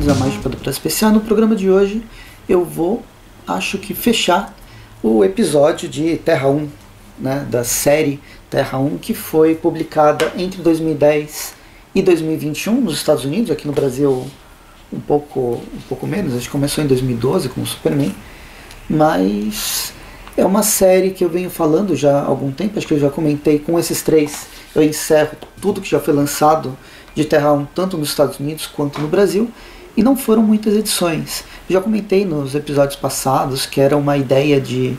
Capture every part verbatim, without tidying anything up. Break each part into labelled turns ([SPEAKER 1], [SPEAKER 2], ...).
[SPEAKER 1] bem-vindos a mais um Padupra Especial. No programa de hoje eu vou, acho que, fechar o episódio de Terra um, né, da série Terra um, que foi publicada entre dois mil e dez e dois mil e vinte e um nos Estados Unidos. Aqui no Brasil um pouco, um pouco menos, acho que começou em dois mil e doze com o Superman, mas é uma série que eu venho falando já há algum tempo. Acho que eu já comentei. Com esses três eu encerro tudo que já foi lançado de Terra um, tanto nos Estados Unidos quanto no Brasil, e não foram muitas edições. Já comentei nos episódios passados que era uma ideia de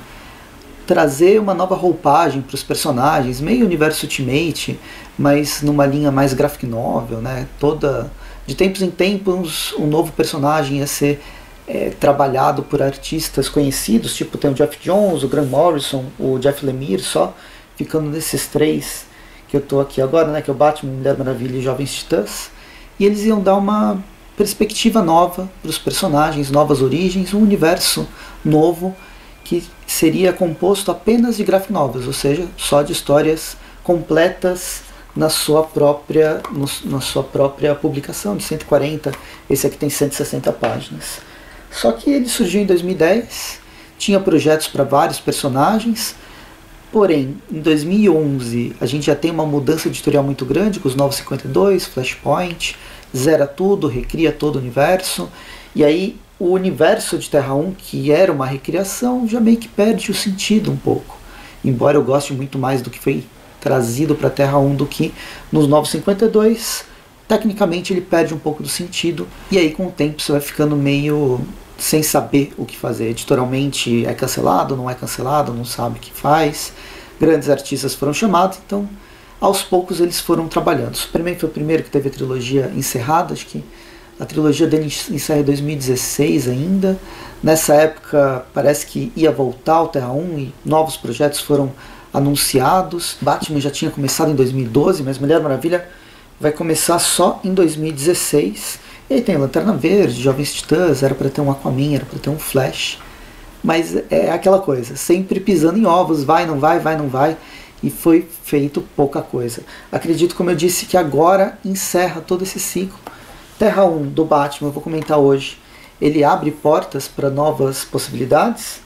[SPEAKER 1] trazer uma nova roupagem para os personagens, meio universo Ultimate, mas numa linha mais graphic novel, né? Toda, de tempos em tempos, um novo personagem ia ser é, trabalhado por artistas conhecidos, tipo tem o Geoff Johns, o Grant Morrison, o Jeff Lemire, só ficando nesses três que eu estou aqui agora, né? Que é o Batman, Mulher Maravilha e Jovens Titãs. E eles iam dar uma perspectiva nova para os personagens, novas origens, um universo novo que seria composto apenas de graphic novels, ou seja, só de histórias completas na sua própria, no, na sua própria publicação de cento e quarenta, esse aqui tem cento e sessenta páginas. Só que ele surgiu em dois mil e dez, tinha projetos para vários personagens, porém, em dois mil e onze a gente já tem uma mudança editorial muito grande com os Novos cinquenta e dois, Flashpoint, zera tudo, recria todo o universo, e aí o universo de Terra um, que era uma recriação, já meio que perde o sentido um pouco. Embora eu goste muito mais do que foi trazido para Terra um do que nos Novos cinquenta e dois, tecnicamente ele perde um pouco do sentido, e aí com o tempo você vai ficando meio sem saber o que fazer. Editorialmente é cancelado, não é cancelado, não sabe o que faz. Grandes artistas foram chamados, então aos poucos eles foram trabalhando. Superman foi o primeiro que teve a trilogia encerrada, acho que a trilogia dele encerra em dois mil e dezesseis ainda. Nessa época parece que ia voltar ao Terra um e novos projetos foram anunciados. Batman já tinha começado em dois mil e doze, mas Mulher Maravilha vai começar só em dois mil e dezesseis. E aí tem Lanterna Verde, Jovens Titãs, era para ter um Aquaman, era para ter um Flash. Mas é aquela coisa, sempre pisando em ovos, vai, não vai, vai, não vai. E foi feito pouca coisa. Acredito, como eu disse, que agora encerra todo esse ciclo. Terra um do Batman, eu vou comentar hoje, ele abre portas para novas possibilidades.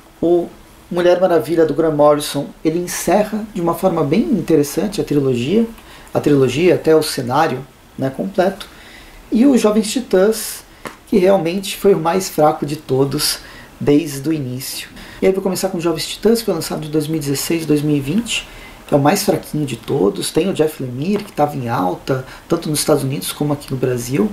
[SPEAKER 1] O Mulher Maravilha do Grant Morrison, ele encerra de uma forma bem interessante a trilogia, a trilogia até o cenário, né, completo. E o Jovens Titãs, que realmente foi o mais fraco de todos desde o início. E aí vou começar com o Jovens Titãs, que foi lançado de dois mil e dezesseis a dois mil e vinte, que é o mais fraquinho de todos. Tem o Jeff Lemire, que estava em alta, tanto nos Estados Unidos como aqui no Brasil,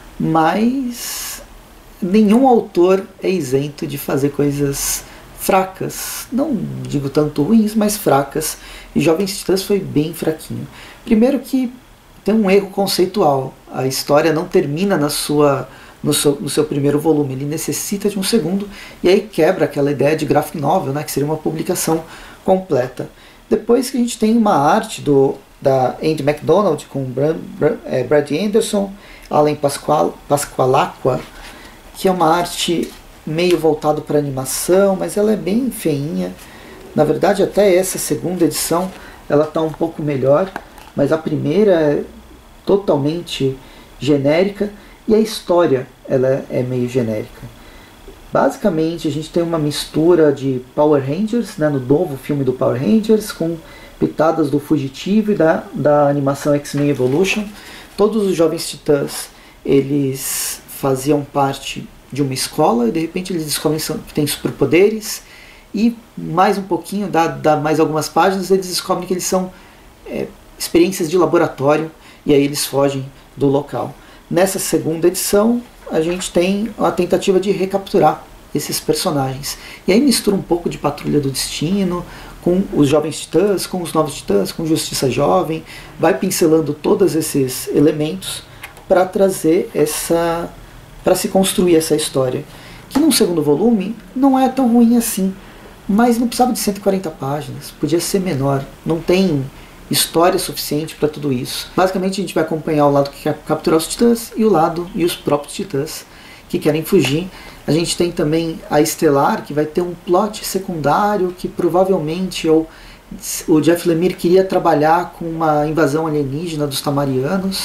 [SPEAKER 1] mas nenhum autor é isento de fazer coisas fracas, não digo tanto ruins, mas fracas, e Jovens Titãs foi bem fraquinho. Primeiro que tem um erro conceitual, a história não termina na sua, no, seu, no seu primeiro volume, ele necessita de um segundo, e aí quebra aquela ideia de graphic novel, né, que seria uma publicação completa. Depois que a gente tem uma arte do, da Andy MacDonald com Brad, Brad, é, Brad Anderson, Alan Pasqual, Pasqualacqua, que é uma arte meio voltado para animação, mas ela é bem feinha. Na verdade, até essa segunda edição ela está um pouco melhor, mas a primeira é totalmente genérica e a história ela é meio genérica. Basicamente a gente tem uma mistura de Power Rangers, né, no novo filme do Power Rangers, com pitadas do Fugitivo e da, da animação X-Men Evolution. Todos os Jovens Titãs eles faziam parte de uma escola e de repente eles descobrem que têm superpoderes, e mais um pouquinho, dá, dá mais algumas páginas, eles descobrem que eles são é, experiências de laboratório, e aí eles fogem do local. Nessa segunda edição a gente tem a tentativa de recapturar esses personagens, e aí mistura um pouco de Patrulha do Destino com os Jovens Titãs, com os Novos Titãs, com Justiça Jovem, vai pincelando todos esses elementos para trazer essa, para se construir essa história, que num segundo volume não é tão ruim assim, mas não precisava de cento e quarenta páginas, podia ser menor, não tem história suficiente para tudo isso. Basicamente a gente vai acompanhar o lado que quer capturar os titãs e o lado e os próprios titãs que querem fugir. A gente tem também a Estelar, que vai ter um plot secundário que provavelmente ou o Jeff Lemire queria trabalhar com uma invasão alienígena dos Tamarianos,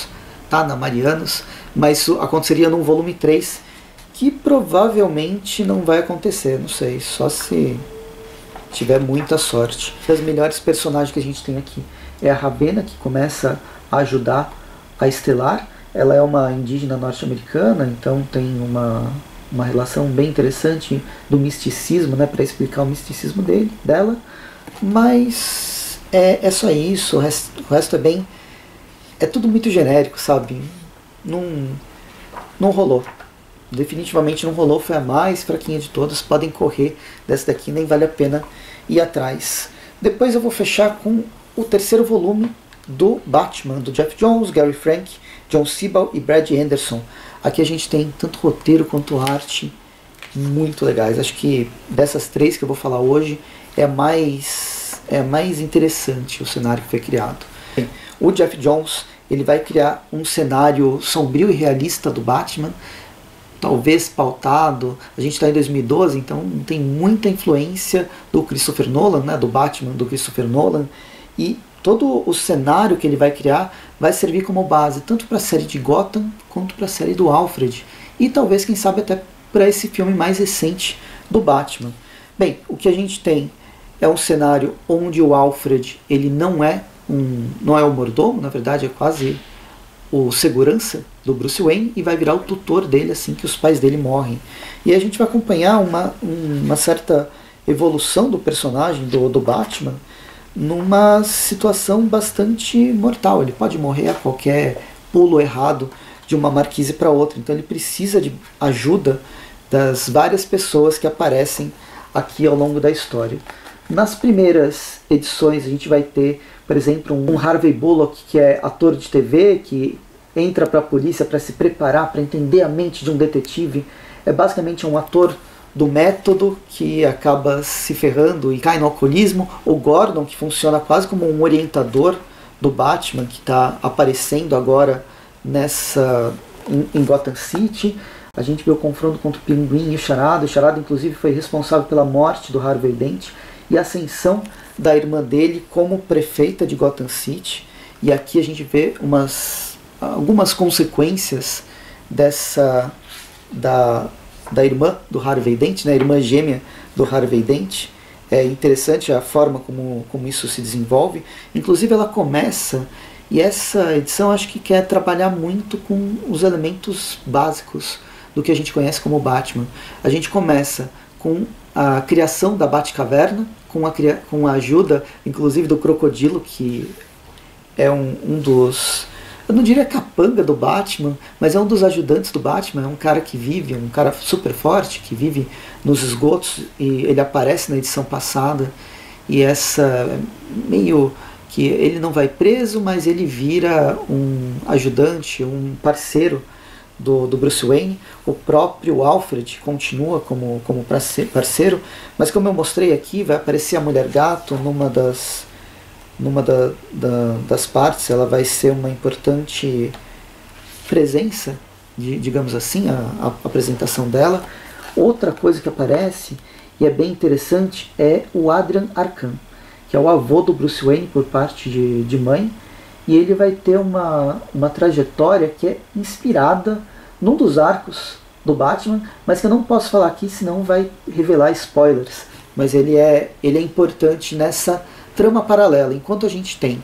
[SPEAKER 1] tá na Marianos, mas isso aconteceria num volume três, que provavelmente não vai acontecer, não sei, só se tiver muita sorte. Uma das melhores personagens que a gente tem aqui é a Ravenna, que começa a ajudar a Estelar. Ela é uma indígena norte-americana, então tem uma, uma relação bem interessante do misticismo, né, para explicar o misticismo dele, dela. Mas é, é só isso, o resto, o resto é bem... é tudo muito genérico, sabe? Não, não rolou. Definitivamente não rolou, foi a mais fraquinha de todas. Podem correr dessa daqui, nem vale a pena ir atrás. Depois eu vou fechar com o terceiro volume do Batman, do Geoff Johns, Gary Frank, John Siebel e Brad Anderson. Aqui a gente tem tanto roteiro quanto arte muito legais. Acho que dessas três que eu vou falar hoje é a mais, é a mais interessante o cenário que foi criado. O Geoff Johns, ele vai criar um cenário sombrio e realista do Batman, talvez pautado, a gente está em dois mil e doze, então tem muita influência do Christopher Nolan, né, do Batman do Christopher Nolan, e todo o cenário que ele vai criar vai servir como base tanto para a série de Gotham quanto para a série do Alfred, e talvez, quem sabe, até para esse filme mais recente do Batman. Bem, o que a gente tem é um cenário onde o Alfred ele não é um, não é o mordomo, na verdade é quase o segurança do Bruce Wayne, e vai virar o tutor dele assim que os pais dele morrem. E a gente vai acompanhar uma, uma certa evolução do personagem do, do Batman numa situação bastante mortal. Ele pode morrer a qualquer pulo errado de uma marquise para outra, então ele precisa de ajuda das várias pessoas que aparecem aqui ao longo da história. Nas primeiras edições a gente vai ter, por exemplo, um Harvey Bullock, que é ator de T V, que entra para a polícia para se preparar, para entender a mente de um detetive. É basicamente um ator do método que acaba se ferrando e cai no alcoolismo. O Gordon, que funciona quase como um orientador do Batman, que está aparecendo agora nessa, em, em Gotham City. A gente vê o confronto contra o Pinguim e o Charada. O Charada, inclusive, foi responsável pela morte do Harvey Dent e a ascensão da irmã dele como prefeita de Gotham City. E aqui a gente vê umas, algumas consequências dessa da, da irmã do Harvey Dent, né, a irmã gêmea do Harvey Dent. É interessante a forma como, como isso se desenvolve. Inclusive ela começa, e essa edição acho que quer trabalhar muito com os elementos básicos do que a gente conhece como Batman. A gente começa com a criação da Batcaverna, com a, com a ajuda, inclusive, do Crocodilo, que é um, um dos... eu não diria capanga do Batman, mas é um dos ajudantes do Batman. É um cara que vive, um cara super forte, que vive nos esgotos, e ele aparece na edição passada, e essa meio que ele não vai preso, mas ele vira um ajudante, um parceiro do, do Bruce Wayne. O próprio Alfred continua como, como parceiro, mas como eu mostrei aqui, vai aparecer a Mulher Gato numa das, numa da, da, das partes. Ela vai ser uma importante presença, de, digamos assim, a, a apresentação dela. Outra coisa que aparece, e é bem interessante, é o Adrian Arkham, que é o avô do Bruce Wayne por parte de, de mãe, e ele vai ter uma, uma trajetória que é inspirada num dos arcos do Batman, mas que eu não posso falar aqui, senão vai revelar spoilers. Mas ele é, ele é importante nessa trama paralela. Enquanto a gente tem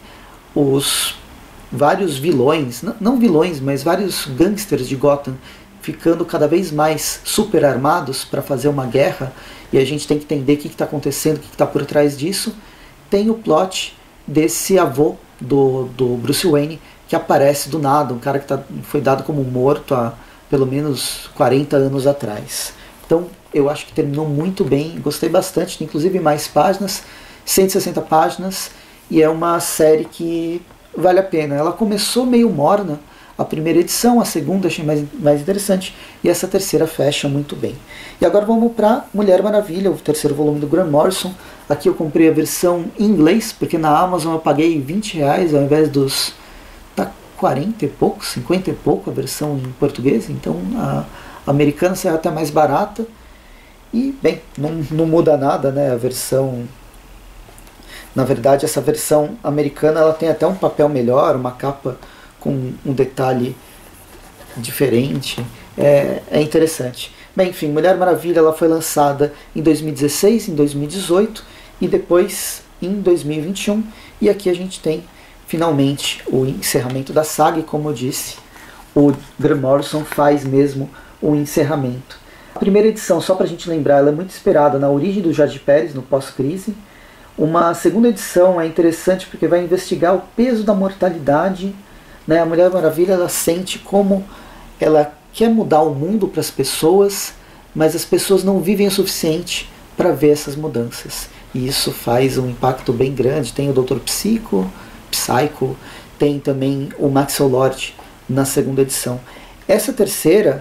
[SPEAKER 1] os vários vilões, não, não vilões, mas vários gangsters de Gotham ficando cada vez mais super armados para fazer uma guerra, e a gente tem que entender o que está acontecendo, o que está por trás disso, tem o plot desse avô do, do Bruce Wayne, que aparece do nada, um cara que tá, foi dado como morto há pelo menos quarenta anos atrás. Então eu acho que terminou muito bem, gostei bastante, tem inclusive mais páginas, cento e sessenta páginas, e é uma série que vale a pena. Ela começou meio morna, a primeira edição, a segunda achei mais, mais interessante, e essa terceira fecha muito bem. E agora vamos para Mulher Maravilha, o terceiro volume do Grant Morrison. Aqui eu comprei a versão em inglês, porque na Amazon eu paguei vinte reais ao invés dos tá, quarenta e pouco, cinquenta e pouco a versão em português, então a americana saiu até mais barata. E, bem, não, não muda nada, né, a versão... Na verdade, essa versão americana ela tem até um papel melhor, uma capa com um detalhe diferente, é, é interessante. Bem, enfim, Mulher Maravilha ela foi lançada em dois mil e dezesseis, em dois mil e dezoito e depois em dois mil e vinte e um, e aqui a gente tem finalmente o encerramento da saga, e como eu disse, o Grant Morrison faz mesmo o encerramento. A primeira edição, só para a gente lembrar, ela é muito inspirada na origem do Jardim Pérez, no pós-crise. Uma segunda edição é interessante porque vai investigar o peso da mortalidade, né? A Mulher Maravilha ela sente como ela quer mudar o mundo para as pessoas, mas as pessoas não vivem o suficiente para ver essas mudanças. E isso faz um impacto bem grande. Tem o doutor Psico, Psycho, tem também o Maxwell Lord na segunda edição. Essa terceira,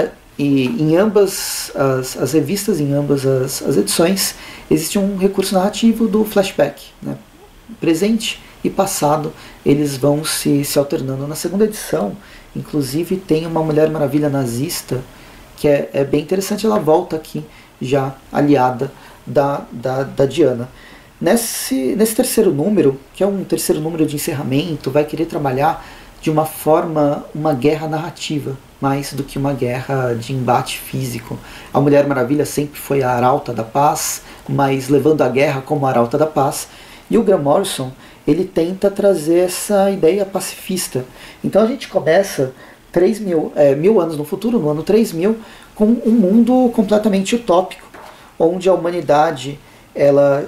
[SPEAKER 1] e em ambas as, as revistas, em ambas as, as edições, existe um recurso narrativo do flashback, né? Presente e passado, eles vão se, se alternando. Na segunda edição, inclusive, tem uma Mulher Maravilha nazista, que é, é bem interessante, ela volta aqui já aliada da, da, da Diana. Nesse, nesse terceiro número, que é um terceiro número de encerramento, vai querer trabalhar de uma forma, uma guerra narrativa, mais do que uma guerra de embate físico. A Mulher Maravilha sempre foi a arauta da paz, mas levando a guerra como a arauta da paz. E o Grant Morrison, ele tenta trazer essa ideia pacifista. Então a gente começa três mil, é, mil anos no futuro, no ano três mil, com um mundo completamente utópico, onde a humanidade ela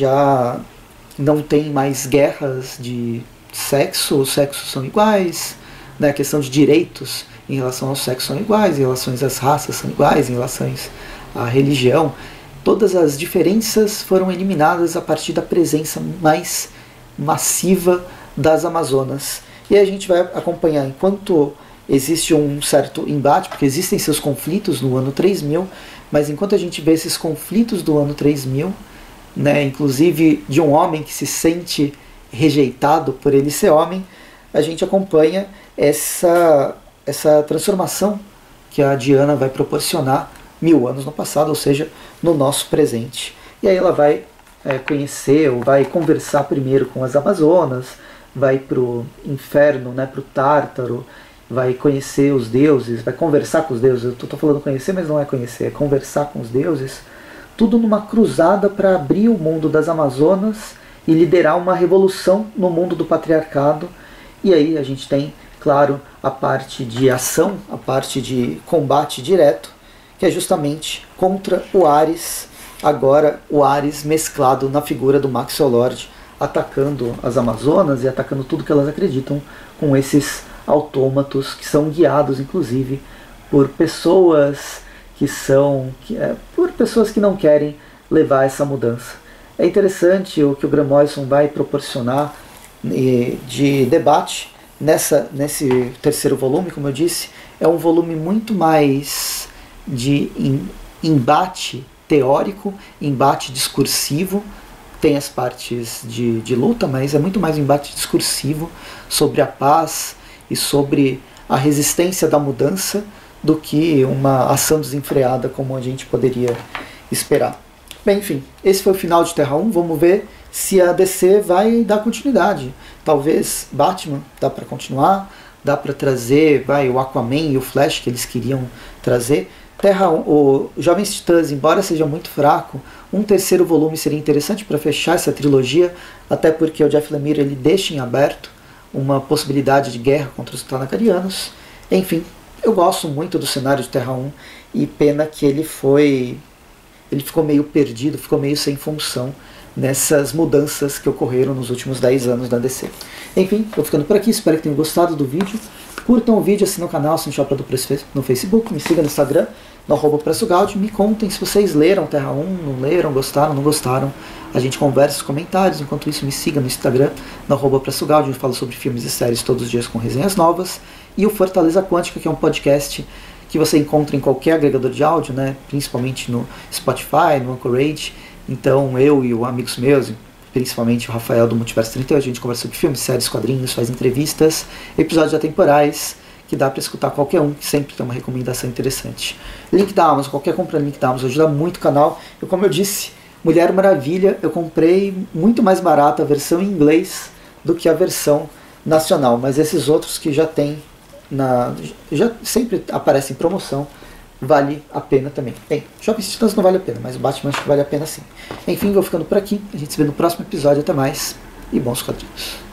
[SPEAKER 1] já não tem mais guerras de sexo, os sexos são iguais, né? A questão de direitos em relação ao sexo são iguais, em relação às raças são iguais, em relação à religião. Todas as diferenças foram eliminadas a partir da presença mais massiva das Amazonas. E a gente vai acompanhar enquanto existe um certo embate, porque existem seus conflitos no ano três mil, mas enquanto a gente vê esses conflitos do ano três mil, né, inclusive de um homem que se sente rejeitado por ele ser homem, a gente acompanha essa, essa transformação que a Diana vai proporcionar mil anos no passado, ou seja, no nosso presente. E aí ela vai é, conhecer, ou vai conversar primeiro com as Amazonas, vai para o inferno, né, para o Tártaro, vai conhecer os deuses, vai conversar com os deuses. Eu estou falando conhecer, mas não é conhecer, é conversar com os deuses. Tudo numa cruzada para abrir o mundo das Amazonas e liderar uma revolução no mundo do patriarcado. E aí a gente tem, claro, a parte de ação, a parte de combate direto, que é justamente contra o Ares, agora o Ares mesclado na figura do Maxwell Lord, atacando as Amazonas e atacando tudo que elas acreditam, com esses autômatos que são guiados, inclusive, por pessoas que são que, é, por pessoas que não querem levar essa mudança. É interessante o que o Grant Morrison vai proporcionar de debate nessa, nesse terceiro volume, como eu disse, é um volume muito mais de embate teórico, embate discursivo. Tem as partes de, de luta, mas é muito mais um embate discursivo sobre a paz e sobre a resistência da mudança do que uma ação desenfreada como a gente poderia esperar. Bem, enfim, esse foi o final de Terra um. Vamos ver se a D C vai dar continuidade. Talvez Batman dá para continuar, dá para trazer vai, o Aquaman e o Flash que eles queriam trazer. Terra um, o Jovens Titãs, embora seja muito fraco, um terceiro volume seria interessante para fechar essa trilogia, até porque o Jeff Lemire ele deixa em aberto uma possibilidade de guerra contra os Thanagarianos. Enfim, eu gosto muito do cenário de Terra um e pena que ele foi ele ficou meio perdido, ficou meio sem função nessas mudanças que ocorreram nos últimos dez anos da D C. Enfim, estou ficando por aqui, espero que tenham gostado do vídeo. Curtam o vídeo, assinem o canal, assinem o Chapa do Preço no Facebook, me sigam no Instagram, no arroba Preço Gaudi, me contem se vocês leram Terra um, não leram, gostaram, não gostaram. A gente conversa nos comentários, enquanto isso me siga no Instagram, no arroba Preço Gaudi, eu falo sobre filmes e séries todos os dias com resenhas novas. E o Fortaleza Quântica, que é um podcast que você encontra em qualquer agregador de áudio, né? Principalmente no Spotify, no Anchorage. Então eu e os amigos meus, principalmente o Rafael do Multiverso trinta e oito, a gente conversa sobre filmes, séries, quadrinhos, faz entrevistas, episódios atemporais, que dá para escutar qualquer um, que sempre tem uma recomendação interessante. Link da Amazon, qualquer compra link da Amazon ajuda muito o canal. Eu, como eu disse, Mulher Maravilha, eu comprei muito mais barata a versão em inglês do que a versão nacional, mas esses outros que já tem, na, já sempre aparecem em promoção, vale a pena também. Bem, Jovens Titãs não vale a pena, mas o Batman acho que vale a pena sim. Enfim, vou ficando por aqui, a gente se vê no próximo episódio, até mais, e bons quadrinhos.